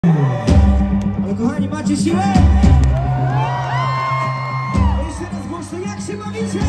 Ale kochani, macie siłę? Jeszcze raz głośno, jak się bawicie?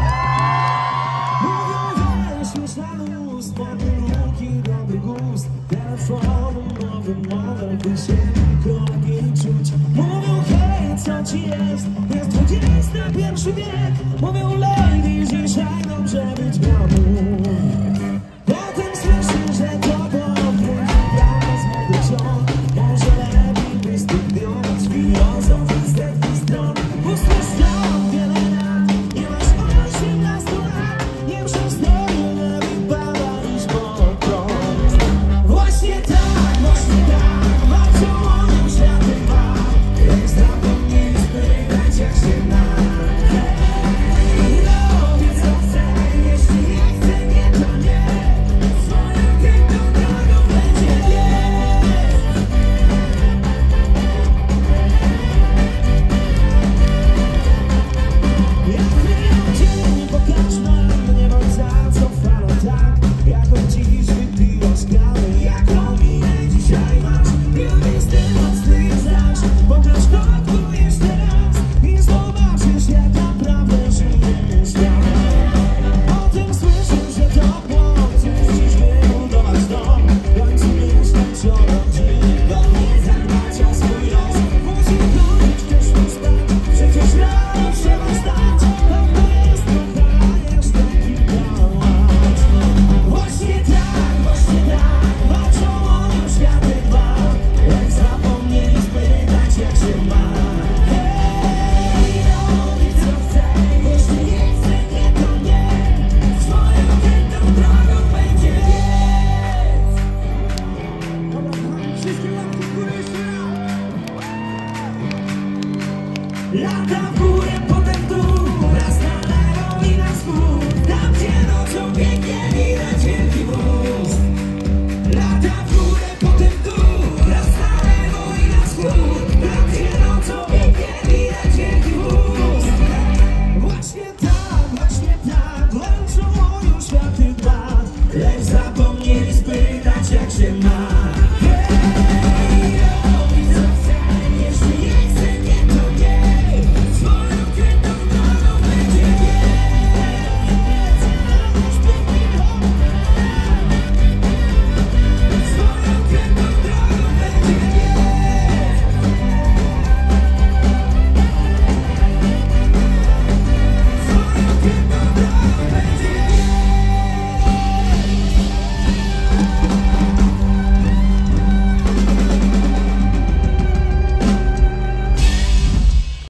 Mówią, że śmieszany ust, mokre luki, dobry gust, telefonem nowym model, wysiedli kroki czuć. Mówią, hej, co ci jest? Jest XXI wiek. Mówią, ladies, dzisiaj dobrze być glamour. Potem słyszę, że to podwójnie prawa z mego ciągu. Może lepiej występiować filozofii z tej strony. Usłyszałam wiele lat, nie masz 18 lat. Nie przestaję na wypada iść pod prąd. Właśnie tak, walczą o nim światy dwa. Jak zapomnieli spytać, jak się ma. Hej, robię co chcę, jeśli nie chcę, nie to nie. Swoją piękną drogą będzie biec. Jak przyjaciół pokażmy, nie mam za co falo tak. Jaką dziś wypiłaś kawę, jaką minę dzisiaj masz. Lubię z tym mocny znasz, pokaż to jeszcze raz i zobaczysz, jak naprawdę żyje świat. Potem słyszę, że to błąd, musisz wybudować dom. W końcu myśleć o rodzinie, bo nie zadbać o swój los. Musi chodzić, też nie spać, przecież rano trzeba wstać. To jest trochę jeszcze kilka lat. Właśnie tak, walczą o nim światy dwa. Jak zapomnieli spytać, jak się ma. Hej, robię co chcę, jeśli nie chcę, nie to nie. Swoją piękną drogą będzie biec. Dobra, kochani, wszystkie łapki w górę jeszcze raz. Lata w górę.